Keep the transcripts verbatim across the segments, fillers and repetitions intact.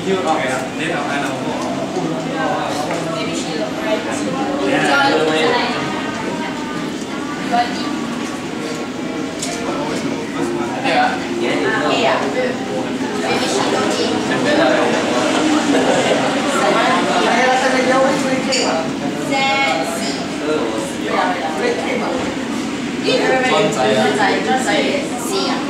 Chưa ok ạ. Đến nào ai nào cũng Maybe she look right. John, yeah. yeah. Maybe she look Con trai à? C à?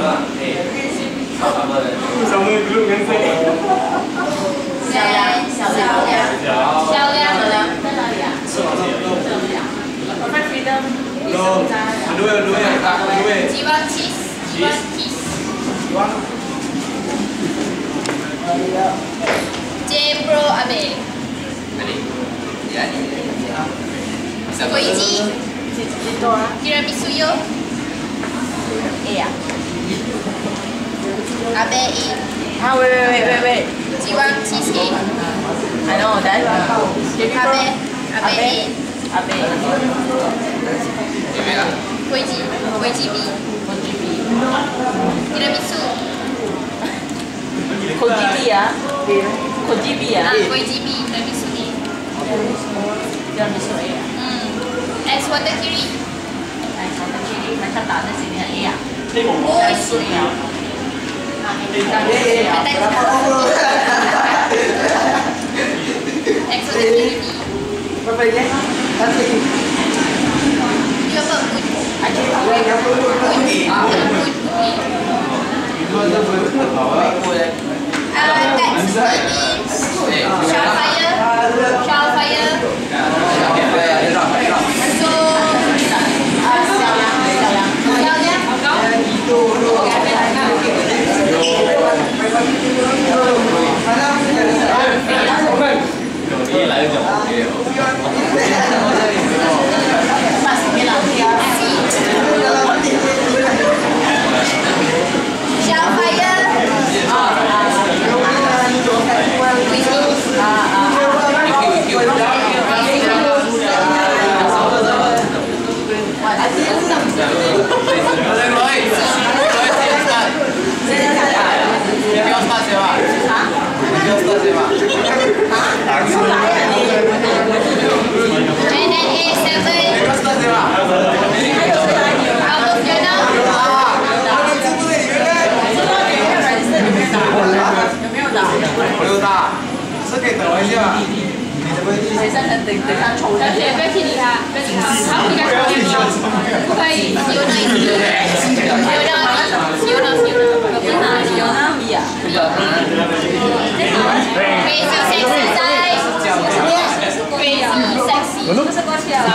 Sao môi cứ lúc ngắn tay? 小梁，小梁，小梁，小梁在哪里啊？ 是吗？ 这里啊。Perfect freedom。 No. Dua, dua, dua. Jiwa cheese. Jiwa cheese. J Pro Abe. Koichi. Tiramisu yo. A à? Abe A. Ah, wait, wait, wait, wait, wait. Jiwa cheese A. I know that. Abe. Abe A. Abe. Koichi. Koichi B. Tiramisu. Koji B ah. Koji B ah. Ah, Koichi B. Tiramisu A. Tiramisu A. Hmm. X water kiri. Ay, water kiri macam tak ada sini A ah. Oh, Tiramisu A. X water kiri B. Berapa ya? Satu. Dia apa? Good. Ada apa yang perlu? Ah, good. Ah, kat sini ni Shell Fire. Shell Fire. So, ah, Xiao Liang, Xiao Liang. Xiao Liang, kau? Shell Fire. And then A seven. Out of your now. 六大，是可以等一下。 等一下，等等等下抽。 小雪，不要踢理他，不要踢他，他会该抽烟吗？不可以，有那一次，有那有那有那，有那有那米啊。Crazy sexy side， crazy sexy。不是过去了。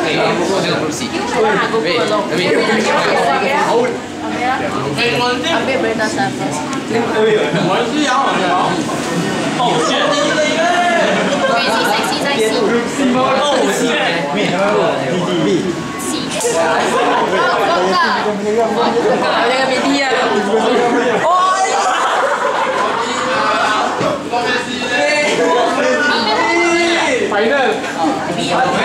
Ambil berita siapa? Crazy sexy side C。C。Vodka。 Ada yang media. Oh. Final.